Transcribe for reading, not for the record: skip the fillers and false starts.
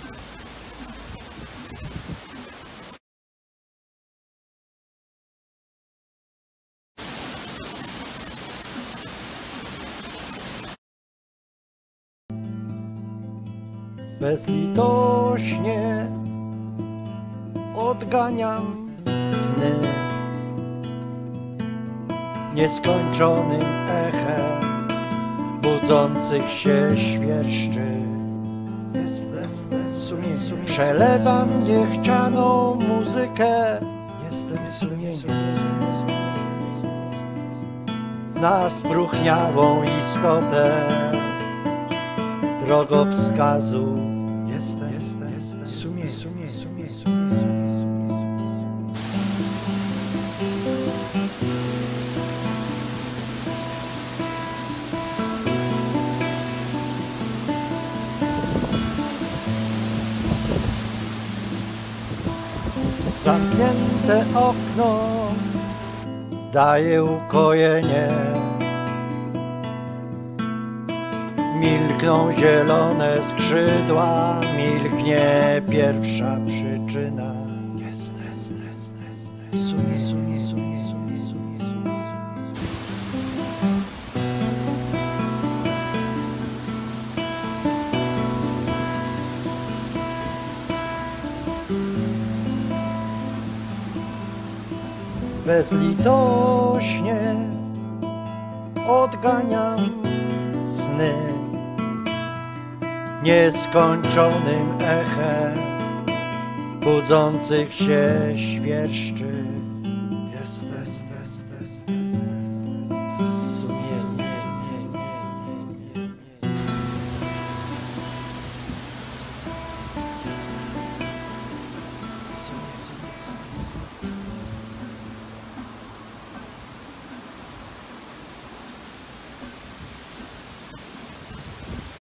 Bezlitośnie odganiam sny nieskończonym echem budzących się świerszczy. Przelewam niechcianą muzykę, jestem sumieniem na spróchniałą istotę drogowskazu. Jestem sumieniem. Zamknięte okno daje ukojenie. Milkną zielone skrzydła, milknie pierwsza przyczyna. Bezlitośnie odganiam sny nieskończonym echem budzących się świerszczy.